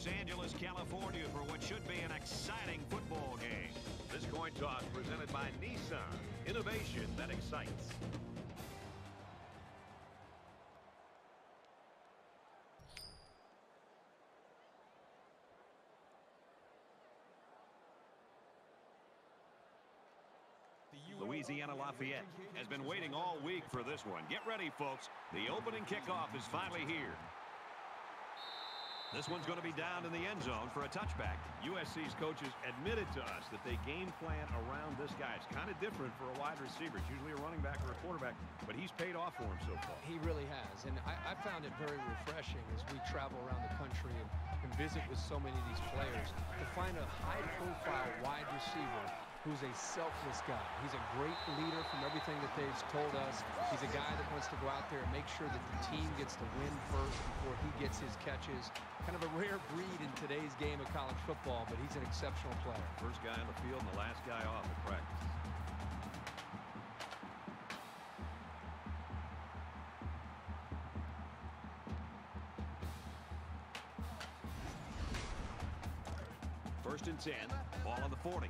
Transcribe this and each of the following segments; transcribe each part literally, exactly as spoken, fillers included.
Los Angeles, California for what should be an exciting football game. This coin toss presented by Nissan. Innovation that excites. Louisiana Lafayette has been waiting all week for this one. Get ready, folks. The opening kickoff is finally here. This one's going to be down in the end zone for a touchback. U S C's coaches admitted to us that they game plan around this guy. It's kind of different for a wide receiver. It's usually a running back or a quarterback, but he's paid off for him so far. He really has, and I, I found it very refreshing as we travel around the country and, and visit with so many of these players to find a high-profile wide receiver who's a selfless guy. He's a great leader from everything that they've told us. He's a guy that wants to go out there and make sure that the team gets to win first before he gets his catches. Kind of a rare breed in today's game of college football, but he's an exceptional player. First guy on the field and the last guy off at practice. First and ten, ball on the forty.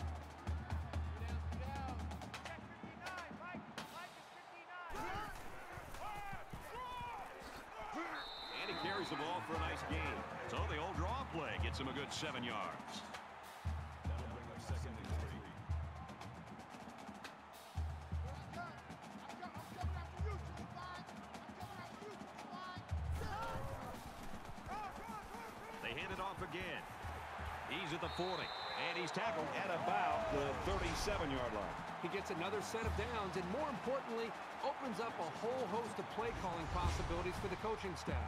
And he carries the ball for a nice gain. So the old draw play gets him a good seven yards. That'll bring up second and three. They hand it off again. He's at the forty, and he's tackled at about the thirty-seven yard line. He gets another set of downs, and more importantly, opens up a whole host of play calling possibilities for the coaching staff.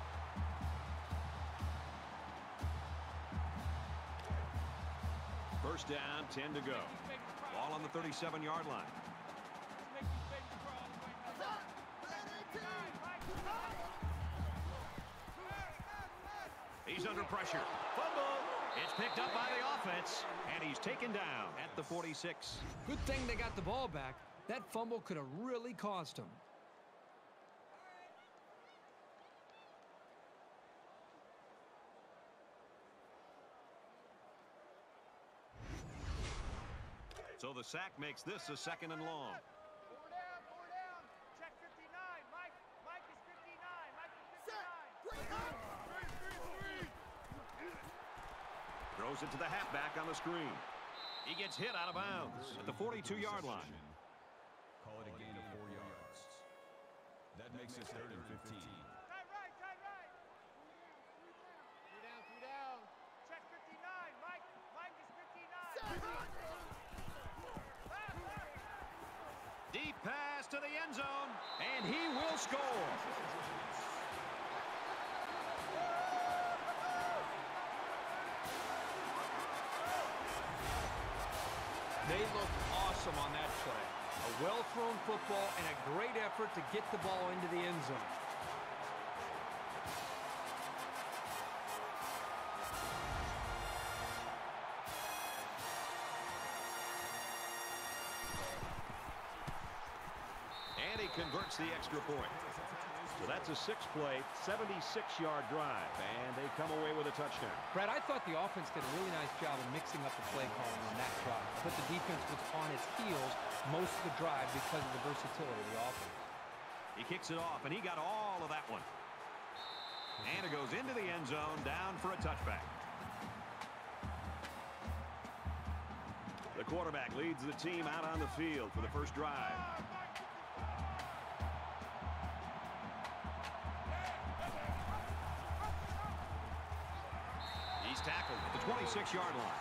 First down, ten to go. Ball on the thirty-seven yard line. He's under pressure. Fumble. It's picked up by the offense, and he's taken down at the forty-six. Good thing they got the ball back. That fumble could have really cost him. So the sack makes this a second and long. Four down, four down. Check fifty-nine. Mike, Mike is fifty-nine. Mike is fifty-nine. Throws it to the halfback on the screen. He gets hit out of bounds at the forty-two yard line. Call it a gain of four yards. That makes it third and fifteen. Tight right, tight right. Two down, two down. Check fifty-nine. Mike, Mike is fifty-nine. Deep pass to the end zone, and he will score. They look awesome on that play. A well-thrown football and a great effort to get the ball into the end zone. And he converts the extra point. So that's a six-play, seventy-six yard drive, and they come away with a touchdown. Brad, I thought the offense did a really nice job of mixing up the play calling on that drive, but the defense was on its heels most of the drive because of the versatility of the offense. He kicks it off, and he got all of that one. And it goes into the end zone, down for a touchback. The quarterback leads the team out on the field for the first drive. He's tackled at the twenty-six yard line.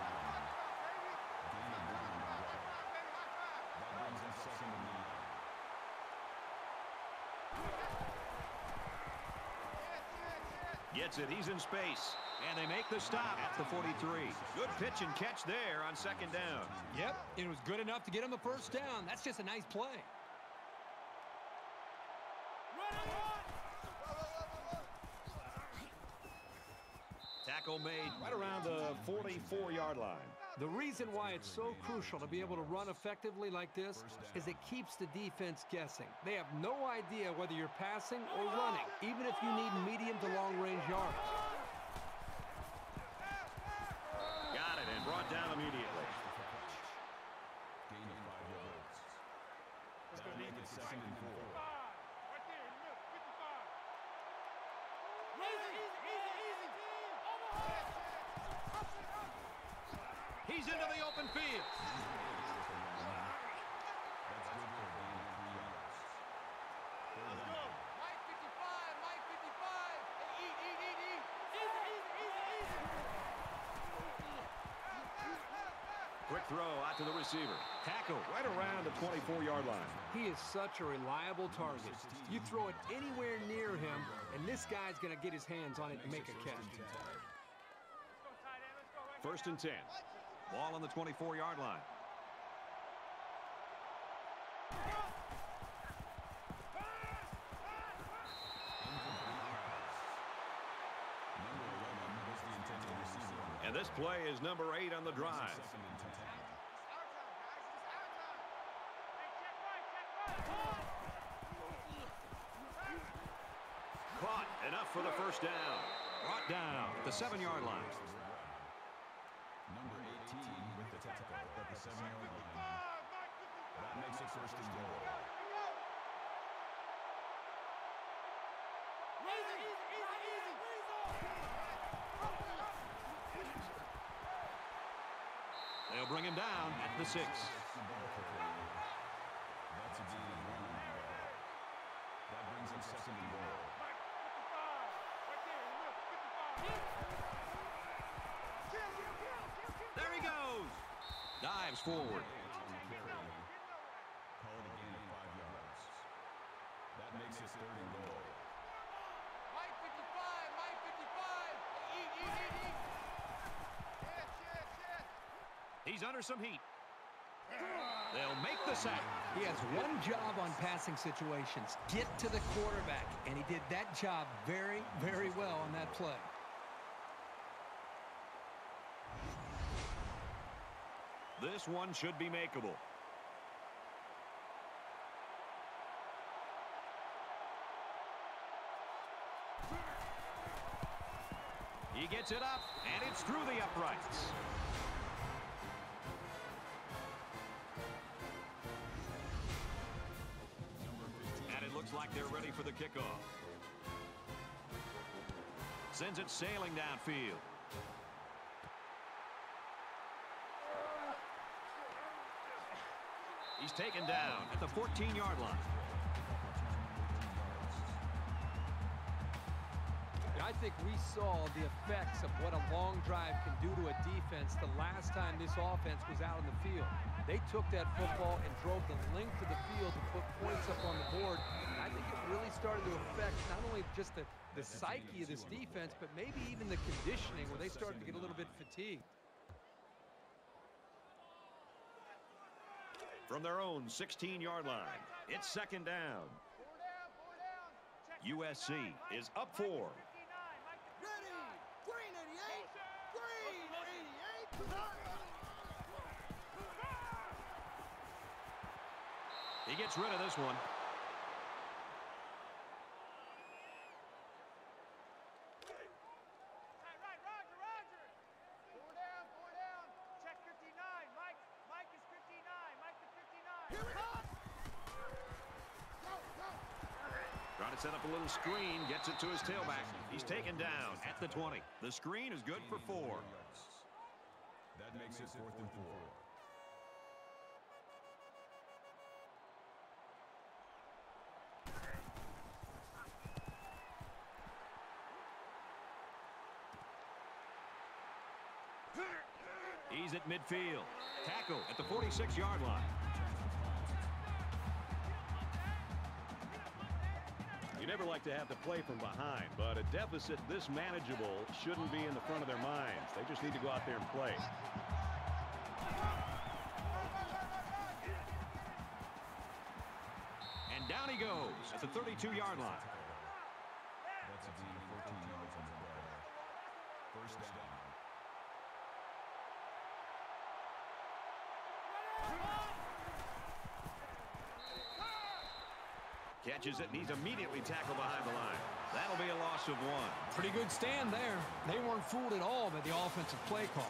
Gets it. He's in space. And they make the stop at the forty-three. Good pitch and catch there on second down. Yep, it was good enough to get him the first down. That's just a nice play. Tackle made right around the forty-four yard line. The reason why it's so crucial to be able to run effectively like this is it keeps the defense guessing. They have no idea whether you're passing or running, even if you need medium to long range yards. He's into the open field. Quick throw out to the receiver. Tackle right around the twenty-four yard line. He is such a reliable target. You throw it anywhere near him, and this guy's going to get his hands on it and make a catch. First and ten. Ball on the twenty-four yard line. And this play is number eight on the drive. Caught, enough for the first down. Brought down at the seven yard line. Number eighteen with the tackle at the seven yard line. That makes it first and goal. They'll bring him down at the six. That's a gain of one. That brings him second and goal. There he goes. Dives forward. Call it a gain of five yards. That makes it third and goal. Mike fifty-five, Mike fifty-five. Eat, eat, eat, eat. Shit, shit, shit. He's under some heat. They'll make the sack. He has one job on passing situations, get to the quarterback, and he did that job very, very well on that play. This one should be makeable. He gets it up, and it's through the uprights. And it looks like they're ready for the kickoff. Sends it sailing downfield. He's taken down at the fourteen yard line. I think we saw the effects of what a long drive can do to a defense the last time this offense was out on the field. They took that football and drove the length of the field to put points up on the board. And I think it really started to affect not only just the, the psyche of this defense, but maybe even the conditioning where they started to get a little bit fatigued. From their own sixteen yard line, it's second down. U S C is up four. Ready. Green eighty-eight. Green eighty-eight. He gets rid of this one. Right, right, Roger, Roger. Four down, four down. Check fifty-nine. Mike, Mike is fifty-nine. Mike is fifty-nine. Here we go. Go, go. Trying to set up a little screen, gets it to his tailback. He's taken down at the twenty. The screen is good for four. That makes it fourth and four. He's at midfield. Tackle at the forty-six yard line. You never like to have to play from behind, but a deficit this manageable shouldn't be in the front of their minds. They just need to go out there and play. And down he goes at the thirty-two yard line. That's a gain of fourteen yards on the play. First down. Catches it, and he's immediately tackled behind the line. That'll be a loss of one. Pretty good stand there. They weren't fooled at all by the offensive play call.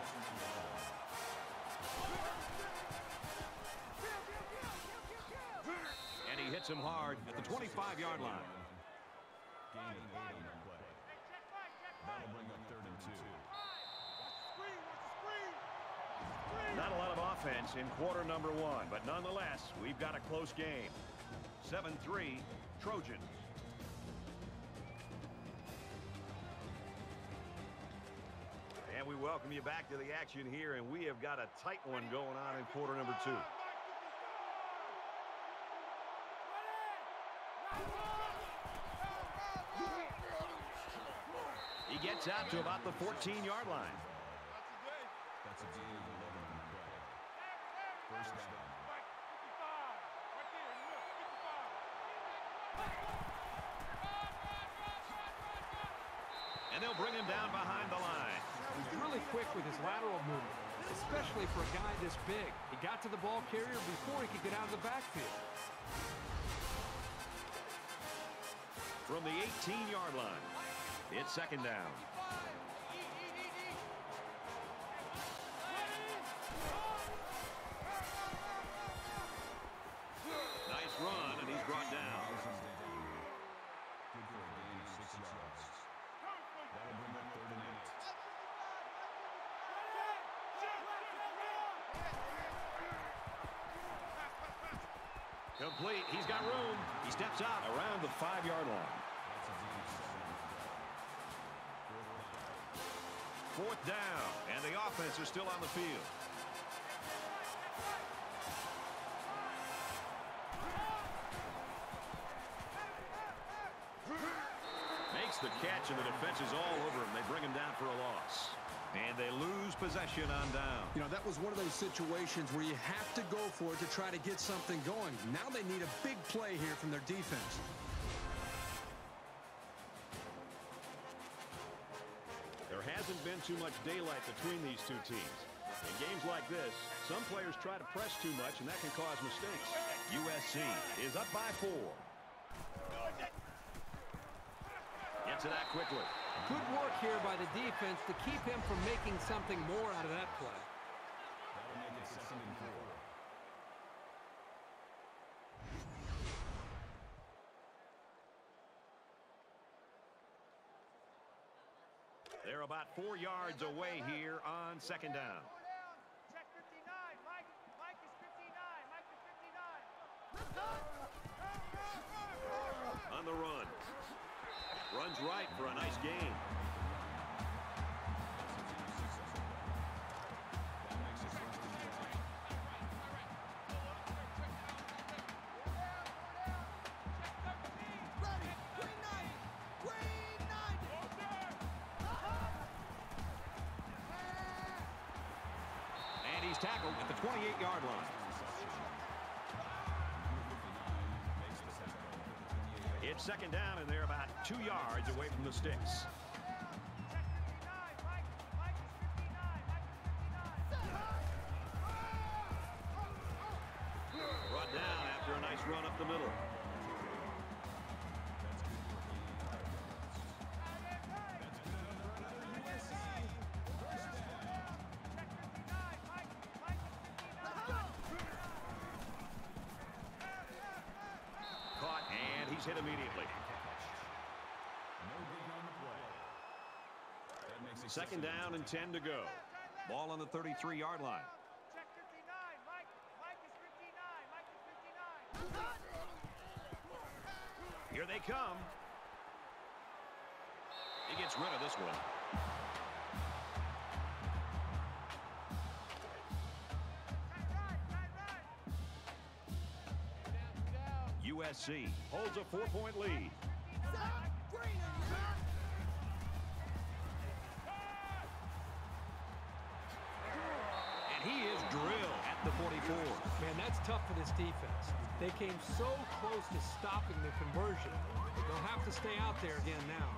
And he hits him hard at the twenty-five yard line. Gain of eight on the play. That'll bring up third and two. Screen, what's the screen? Screen. Not a lot of offense in quarter number one, but nonetheless, we've got a close game. seven three, Trojans. And we welcome you back to the action here, and we have got a tight one going on in quarter number two. He gets out to about the fourteen-yard line. That's a gain of eleven on the play. First down. And they'll bring him down behind the line. He's really quick with his lateral movement, especially for a guy this big. He got to the ball carrier before he could get out of the backfield. From the eighteen-yard line, it's second down. Nice run, and he's brought down. Good for a gain of six yards. That'll bring up third and eight. Complete. He's got room. He steps out around the five-yard line. Fourth down, and the offense is still on the field. Makes the catch, and the defense is all over him. They bring him down for a loss. And they lose possession on down. You know, that was one of those situations where you have to go for it to try to get something going. Now they need a big play here from their defense. There hasn't been too much daylight between these two teams. In games like this, some players try to press too much, and that can cause mistakes. U S C is up by four. Gets it out quickly. Good work here by the defense to keep him from making something more out of that play. That'll make it second and four. They're about four yards away here on second down. Check fifty-nine. Mike. Mike is fifty-nine. Mike is fifty-nine. On the run. Runs right for a nice gain. And he's tackled at the twenty-eight-yard line. It's second down, and they're about two yards away from the sticks. Brought down after a nice run up the middle. Caught, and he's hit immediately. Second down and ten to go. Ball on the thirty-three-yard line. Check fifty-nine. Mike. Mike is fifty-nine. Mike is fifty-nine. Here they come. He gets rid of this one. U S C holds a four-point lead. And he is drilled at the forty-four. Man, that's tough for this defense. They came so close to stopping the conversion. They'll have to stay out there again now.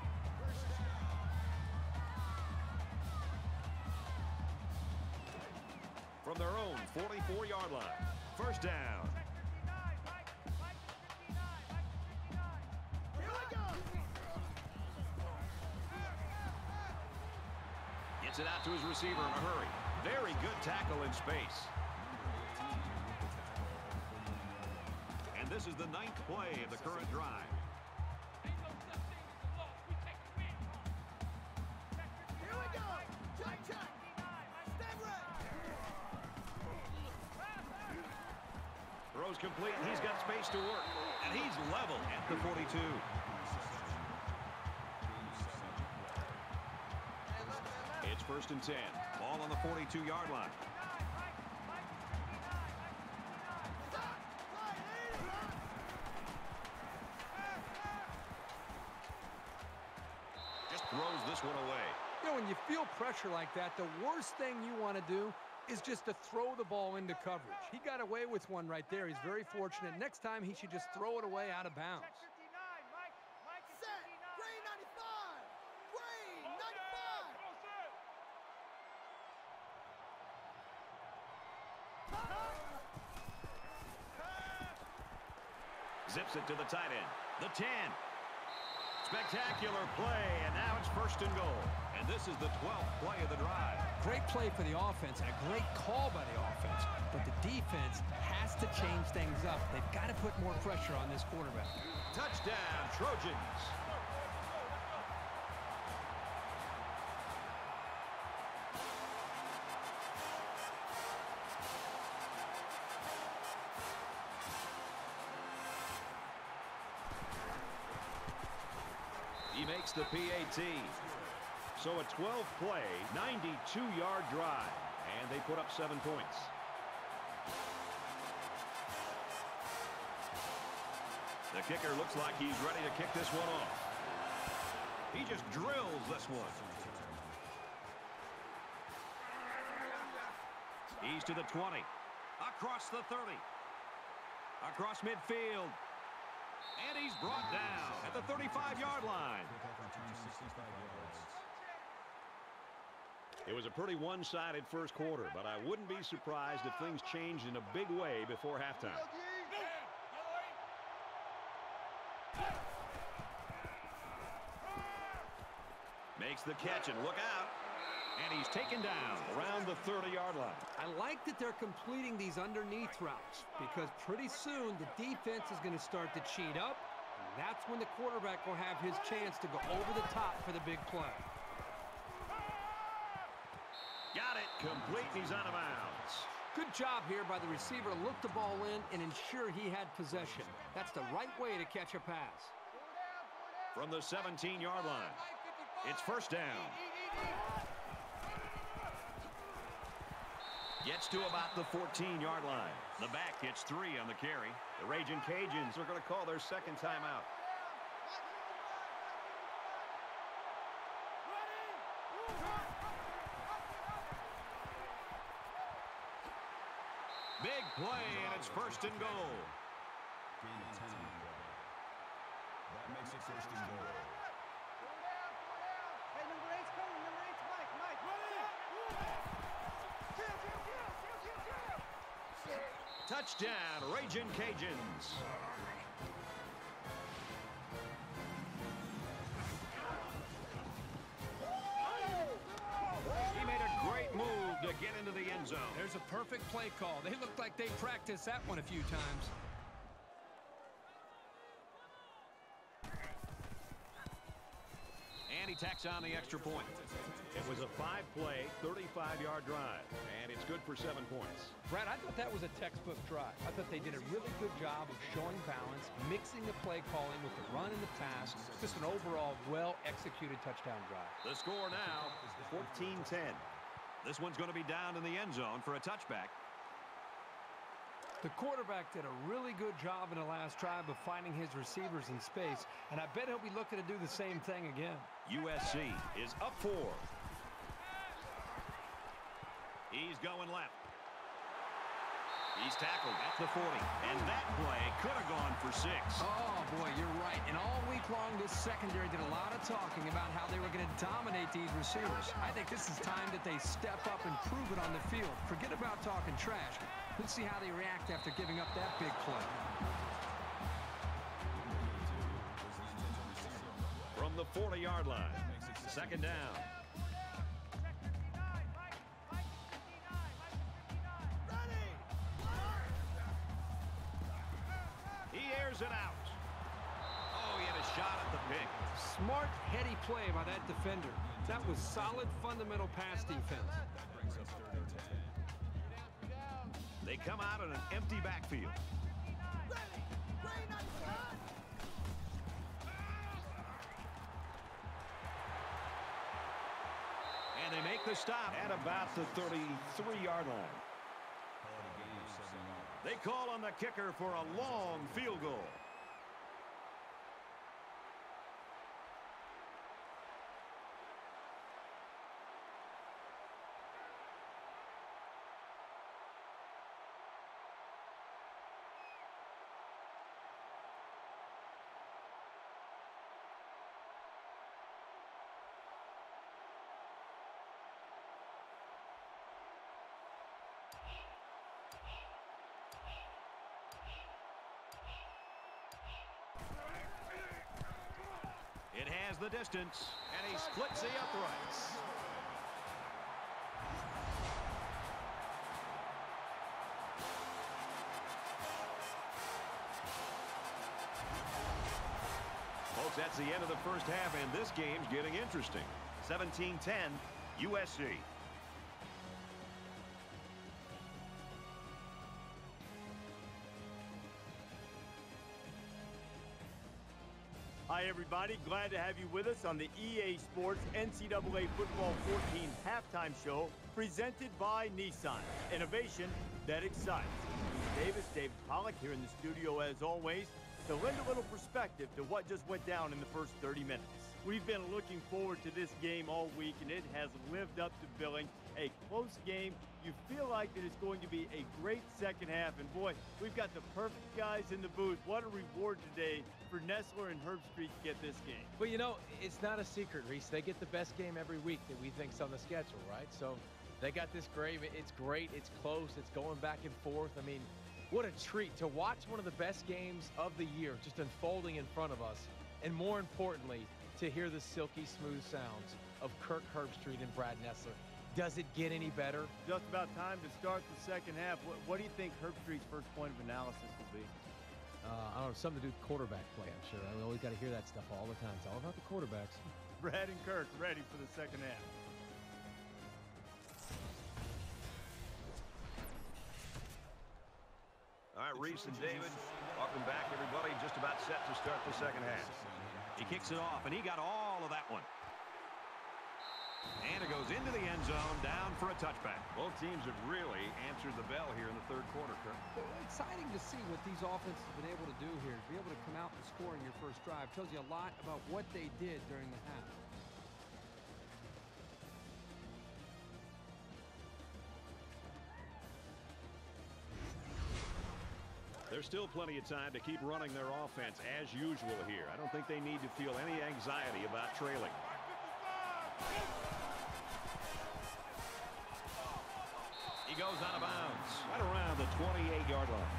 From their own forty-four-yard line. First down. Gets it out to his receiver in a hurry. Very good tackle in space. And this is the ninth play of the current drive. is complete, and he's got space to work. And he's level at the forty-two. It's first and ten. Ball on the forty-two-yard line. Just throws this one away. You know, when you feel pressure like that, the worst thing you want to do is just to throw the ball into coverage. He got away with one right there. He's very fortunate. Next time, he should just throw it away out of bounds. Zips it to the tight end. The ten. Spectacular play, and now it's first and goal. And this is the twelfth play of the drive. Great play for the offense and a great call by the offense. But the defense has to change things up. They've got to put more pressure on this quarterback. Touchdown, Trojans. He makes the P A T. So a twelve play, ninety-two-yard drive. And they put up seven points. The kicker looks like he's ready to kick this one off. He just drills this one. He's to the twenty. Across the thirty. Across midfield. And he's brought down at the thirty-five-yard line. It was a pretty one-sided first quarter, but I wouldn't be surprised if things changed in a big way before halftime. Makes the catch, and look out. And he's taken down around the thirty-yard line. I like that they're completing these underneath routes because pretty soon the defense is going to start to cheat up. And that's when the quarterback will have his chance to go over the top for the big play. Got it. Complete, and he's out of bounds. Good job here by the receiver to look the ball in and ensure he had possession. That's the right way to catch a pass. From the seventeen-yard line, it's first down. Gets to about the fourteen-yard line. The back gets three on the carry. The Raging Cajuns are going to call their second timeout. Big play, and it's first and goal. That makes it first and goal. Hey, number eight's coming. Number eight's Mike. Mike. Touchdown, Raging Cajuns. He made a great move to get into the end zone. There's a perfect play call. They looked like they practiced that one a few times. And he tacks on the extra point. It was a five-play, thirty-five-yard drive, and it's good for seven points. Brad, I thought that was a textbook drive. I thought they did a really good job of showing balance, mixing the play calling with the run and the pass. Just an overall well-executed touchdown drive. The score now, fourteen ten. This one's going to be down in the end zone for a touchback. The quarterback did a really good job in the last drive of finding his receivers in space, and I bet he'll be looking to do the same thing again. U S C is up four. He's going left. He's tackled at the forty, and that play could have gone for six. Oh, boy, you're right. And all week long, this secondary did a lot of talking about how they were going to dominate these receivers. I think this is time that they step up and prove it on the field. Forget about talking trash. Let's see how they react after giving up that big play. From the forty-yard line, second down. He airs it out. Oh, he had a shot at the pick. Smart, heady play by that defender. That was solid, fundamental pass defense. They come out in an empty backfield. the stop at about the thirty-three yard line. Call it a gain of seven yards. They call on the kicker for a long field goal. It has the distance, and he splits the uprights. Folks, that's the end of the first half, and this game's getting interesting. seventeen ten, U S C. Hi, everybody. Glad to have you with us on the E A Sports N C double A Football fourteen halftime show presented by Nissan. Innovation that excites. He's Davis, David Pollack here in the studio as always to lend a little perspective to what just went down in the first thirty minutes. We've been looking forward to this game all week, and it has lived up to billing. A close game. You feel like that it's going to be a great second half. And boy, we've got the perfect guys in the booth. What a reward today for Nessler and Herbstreit to get this game. Well, you know, it's not a secret, Reese. They get the best game every week that we think's on the schedule, right? So they got this great. It's great. It's close. It's going back and forth. I mean, what a treat to watch one of the best games of the year just unfolding in front of us. And more importantly, to hear the silky smooth sounds of Kirk Herbstreit and Brad Nessler. Does it get any better? Just about time to start the second half. What, what do you think Herbstreit's first point of analysis will be? Uh, I don't know, something to do with quarterback play, I'm sure. I mean, we always got to hear that stuff all the time. It's all about the quarterbacks. Brad and Kirk ready for the second half. All right, Reese and David, welcome back, everybody. Just about set to start the second half. He kicks it off, and he got all of that one. And it goes into the end zone, down for a touchback. Both teams have really answered the bell here in the third quarter, Kirk. Exciting to see what these offenses have been able to do here. To be able to come out and score in your first drive tells you a lot about what they did during the half. There's still plenty of time to keep running their offense as usual here. I don't think they need to feel any anxiety about trailing. He goes out of bounds right around the twenty-eight yard line.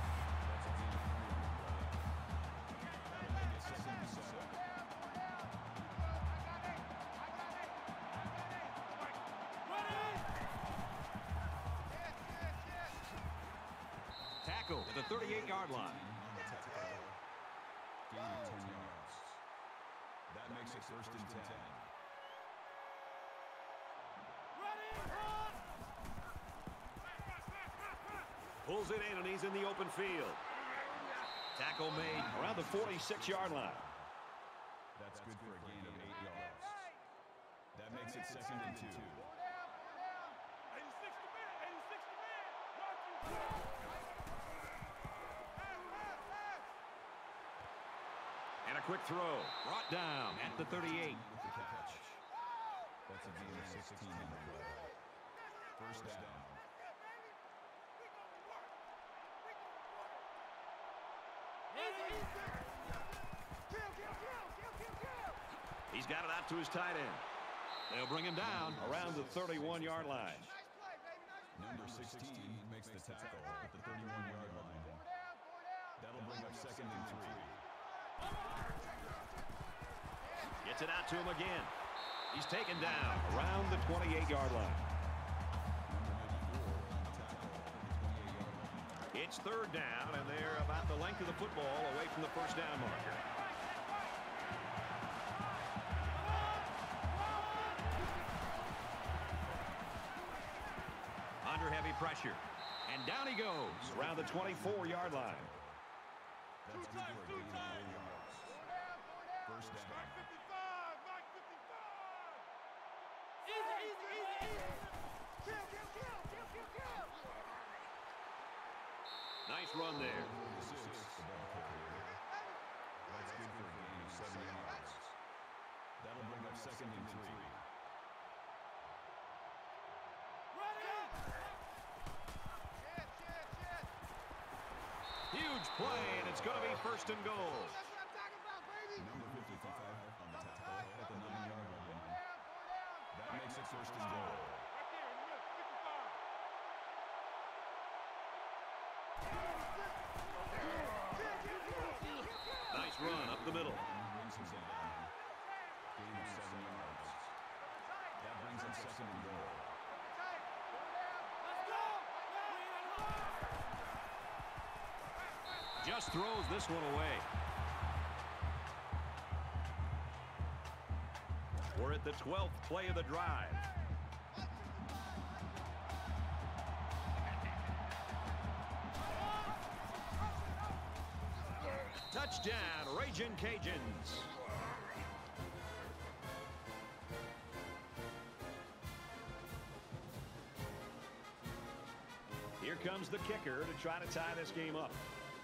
Tackle at the thirty-eight yard line. Gain of ten yards. That makes it first and ten. Pulls it in, and he's in the open field. Tackle made around the forty-six yard line. That's good for a gain of eight yards. That makes it second and two. And a quick throw. Brought down at the thirty-eight. With the catch. That's a gain of sixteen on the play. First down. He's got it out to his tight end. They'll bring him down around the thirty-one yard line. Number sixteen makes the tackle at the thirty-one yard line. That'll bring up second and three. Gets it out to him again. He's taken down around the twenty-eight yard line. It's third down, and they're about the length of the football away from the first down marker. Under heavy pressure. And down he goes around the twenty-four yard line. That's good for a gain of eight yards. First down. Easy, easy, easy, easy. Nice run there. That's good for a gain of seven yards. That'll bring up second and three. Huge play, and it's going to be first and goal. Number fifty-five on the tackle at the nine-yard line. That makes it first and goal. Nice run up the middle. Brings him down. Gain of seven yards. That brings him second and goal. Just throws this one away. We're at the twelfth play of the drive. Touchdown, Ragin' Cajuns. Here comes the kicker to try to tie this game up.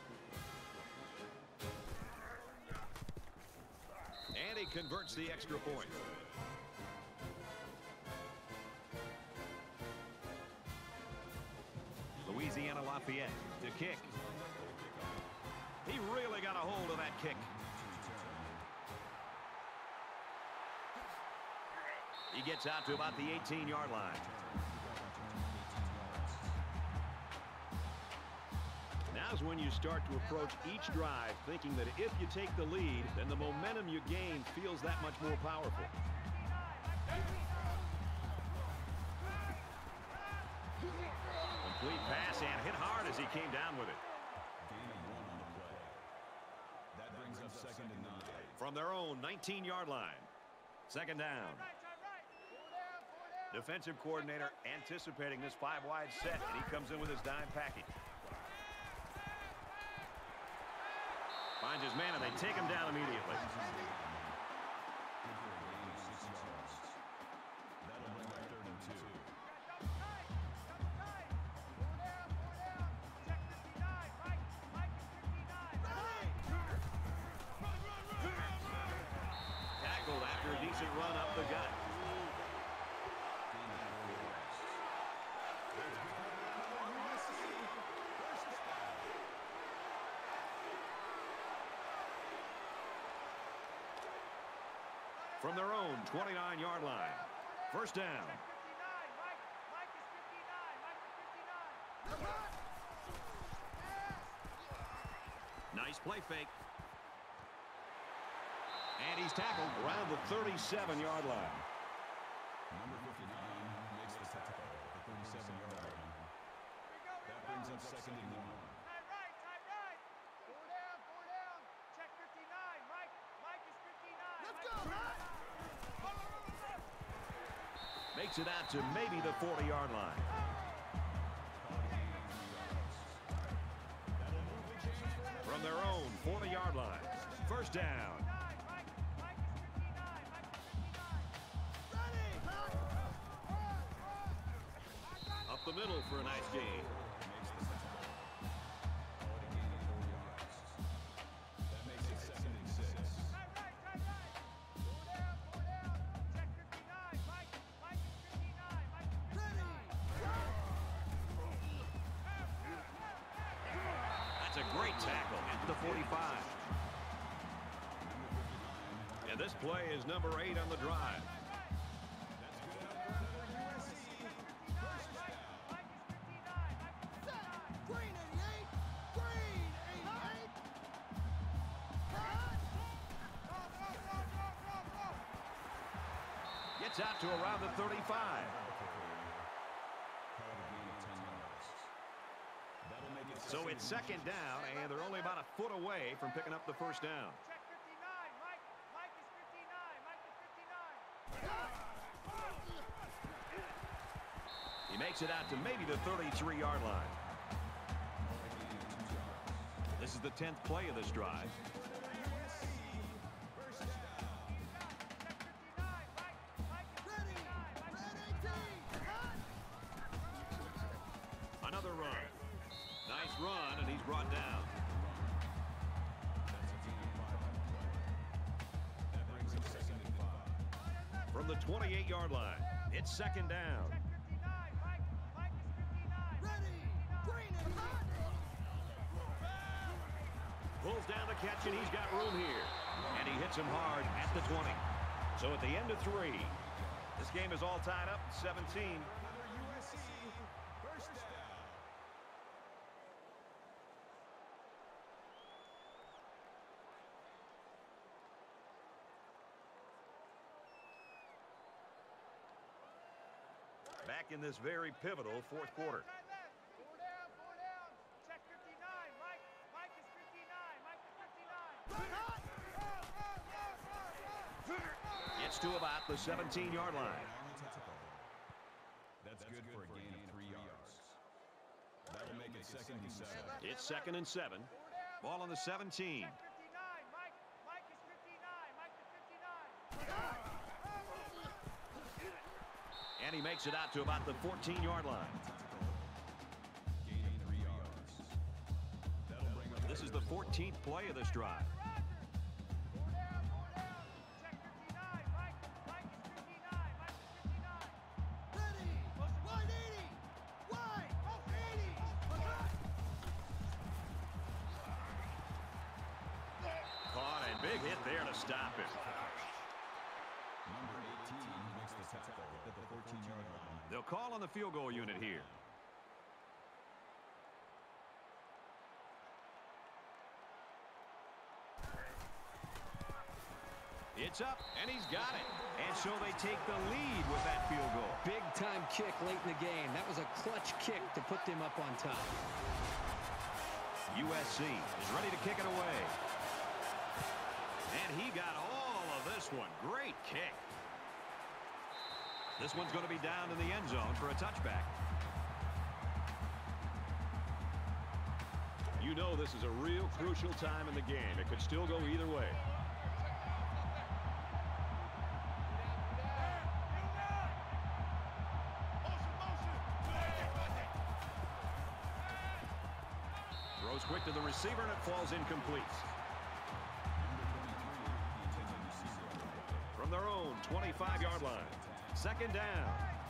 And he converts the extra point. Louisiana Lafayette to kick. He really got a hold of that kick. He gets out to about the eighteen-yard line. Now's when you start to approach each drive thinking that if you take the lead, then the momentum you gain feels that much more powerful. Complete pass and hit hard as he came down with it. Gain of one on the play. That brings up second and nine. From their own nineteen-yard line. Second down. Defensive coordinator anticipating this five-wide set, and he comes in with his dime package. Finds his man, and they take him down immediately. That'll bring up third and two. Tackled after a decent run up the gut. From their own twenty-nine-yard line. First down. Nice play fake. And he's tackled around the thirty-seven-yard line. Number fifty-nine makes the tackle at the thirty-seven-yard line. That brings up second and one. Makes it out to maybe the forty-yard line. From their own forty-yard line. First down. Up the middle for a nice gain. That makes it second and six. That's a great tackle at the forty-five. And this play is number eight on the drive. Gets out to around the thirty-five. So it's second down, and they're only about a foot away from picking up the first down. He makes it out to maybe the thirty-three-yard line. This is the tenth play of this drive. run, and he's brought down. That brings up second and five. From the twenty-eight yard line, it's second down. Pulls down the catch, and he's got room here. And he hits him hard at the twenty. So at the end of three, this game is all tied up at seventeen. U S C first down. Back in this very pivotal fourth quarter. Four down, four down. Check fifty-nine. Mike, Mike is fifty-nine. Mike is fifty-nine. Gets to about the seventeen yard line. That's good for a gain of three yards. That'll make it second and seven. It's second and seven. Ball on the seventeen. Check fifty-nine. Mike, Mike is fifty-nine. Mike is fifty-nine. And he makes it out to about the fourteen yard line. Gain of three yards. That'll bring up This is the fourteenth play of this drive. Four down, four down. Check fifty-nine. Mike, Mike is fifty-nine. Mike is fifty-nine. Ready. Wide eighty. Wide. eighty. Caught and big hit there to stop it. number eighteen makes the tackle at the fourteen yard line. They'll call on the field goal unit here. It's up, and he's got it. And so they take the lead with that field goal. Big-time kick late in the game. That was a clutch kick to put them up on top. U S C is ready to kick it away. And he got all of this one. Great kick. This one's going to be down in the end zone for a touchback. You know this is a real crucial time in the game. It could still go either way. Throws quick to the receiver, and it falls incomplete. From their own twenty-five yard line. Second down.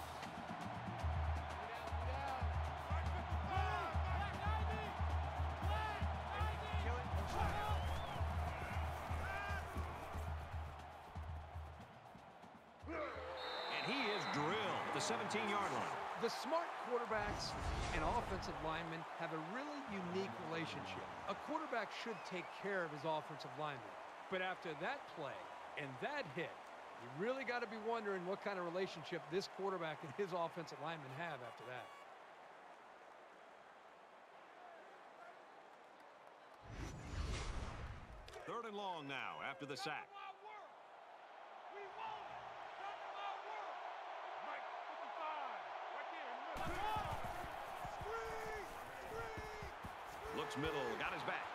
And he is drilled at the seventeen yard line. The smart quarterbacks and offensive linemen have a really unique relationship. A quarterback should take care of his offensive lineman. But after that play and that hit, you really got to be wondering what kind of relationship this quarterback and his offensive lineman have after that. Third and long now after the sack. Looks middle, got his back.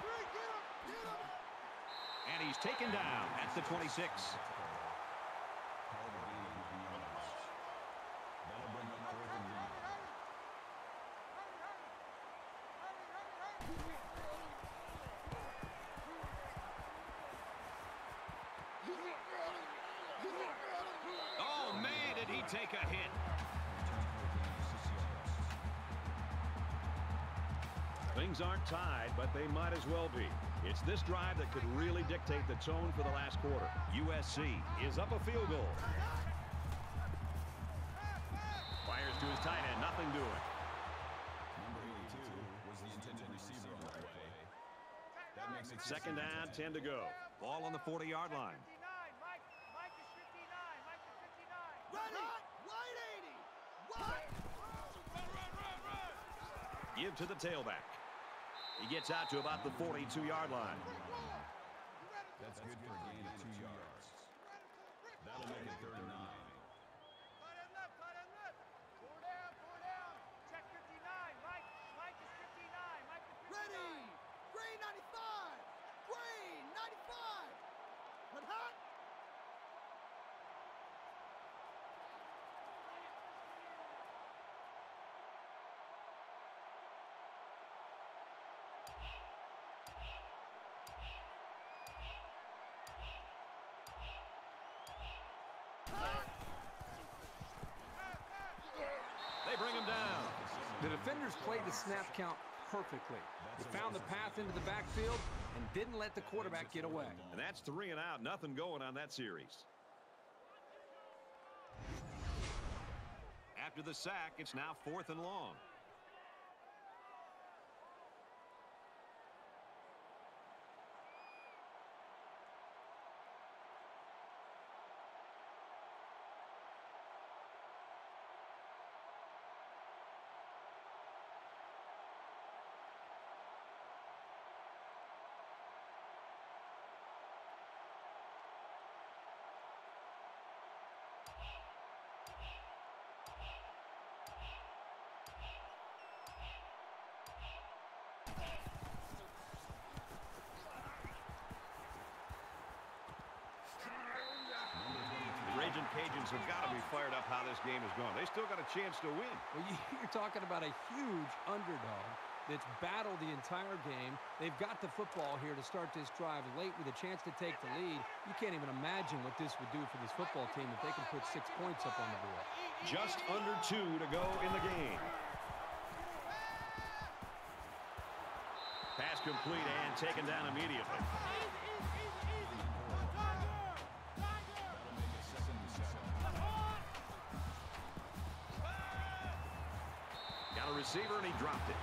And he's taken down at the twenty-six. That'll bring up fourth and one. Oh, man, did he take a hit. Things aren't tied, but they might as well be. It's this drive that could really dictate the tone for the last quarter. U S C is up a field goal. Fires to his tight end, nothing doing. Number eighty-two was the intended receiver on the play. That makes it Second down, ten to go. Ball on the forty yard line. fifty-nine. Mike, Mike is fifty-nine. Mike is fifty-nine. Ready! Wide eighty! Wide! Give to the tailback. He gets out to about the forty-two yard line. That's good for a gain of two yards. That'll make it third and nine. Tight end left, tight end left. Four down, four down. Check fifty-nine. Mike, Mike is fifty-nine. Mike is fifty-nine. Ready! Green ninety-five! Green ninety-five! But hot! The defenders played the snap count perfectly. They found the path into the backfield and didn't let the quarterback get away. And that's three and out. Nothing going on that series. After the sack, it's now fourth and long. Raging Cajuns have got to be fired up how this game is going. They still got a chance to win. Well, you're talking about a huge underdog that's battled the entire game. They've got the football here to start this drive late with a chance to take the lead. You can't even imagine what this would do for this football team if they can put six points up on the board. Just under two to go in the game. Pass complete and taken down immediately. Got a receiver and he dropped it.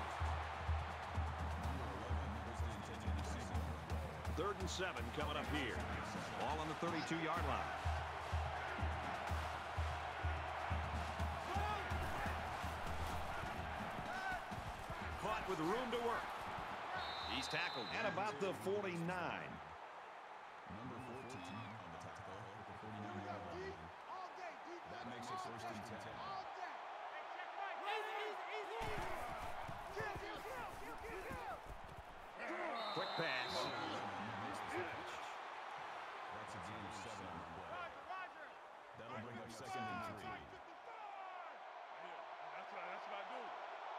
Third and seven coming up here. Ball on the thirty-two yard line. Caught with room to work. He's tackled at about the forty-nine. Number fourteen on the tackle at the forty-nine yard line. That makes it first and ten. Quick pass. That's a gain of seven on the play. That'll bring up second and three. That's what, that's what I do.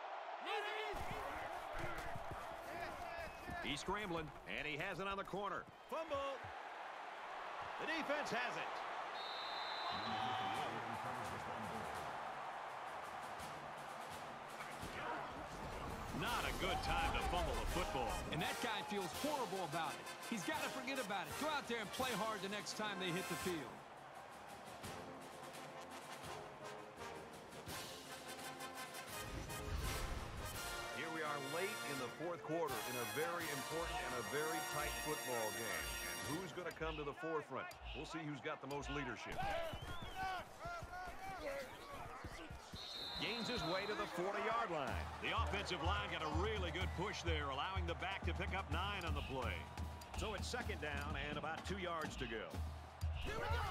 He's scrambling, and he has it on the corner. Fumble. The defense has it. Not a good time to fumble the football. And that guy feels horrible about it. He's got to forget about it. Go out there and play hard the next time they hit the field. Here we are late in the fourth quarter in a very important and a very tight football game. And who's going to come to the forefront? We'll see who's got the most leadership. Gains his way to the forty yard line. The offensive line got a really good push there, allowing the back to pick up nine on the play. So it's second down and about two yards to go. Here we go.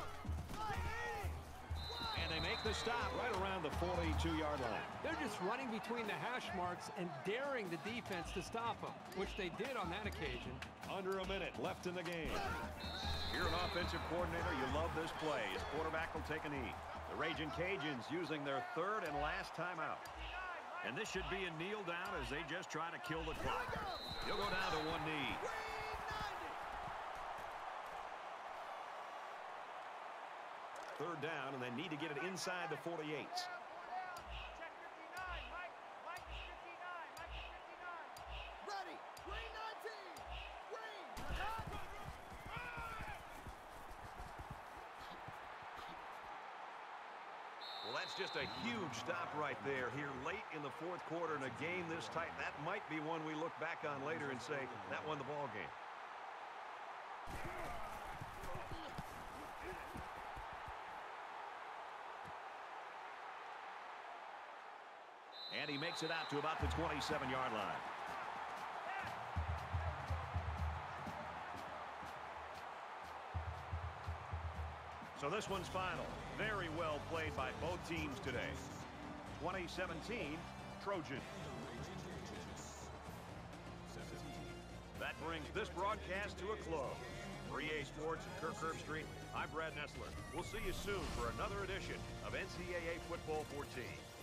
And they make the stop right around the forty-two yard line. They're just running between the hash marks and daring the defense to stop them, which they did on that occasion. Under a minute left in the game. If you're an offensive coordinator, you love this play. His quarterback will take a knee. The Raging Cajuns using their third and last timeout. And this should be a kneel down as they just try to kill the clock. He'll go down to one knee. Third down, and they need to get it inside the forty-eight. Check fifty-nine, Mike. Mike is fifty-nine. Mike is fifty-nine. Ready. Green nineteen. Green. Well, that's just a huge stop right there here late in the fourth quarter in a game this tight. That might be one we look back on later and say that won the ball game. And he makes it out to about the twenty-seven yard line. So this one's final. Very well played by both teams today. twenty seventeen Trojans. That brings this broadcast to a close. For E A Sports and Kirk Herbstreit, I'm Brad Nessler. We'll see you soon for another edition of N C double A Football fourteen.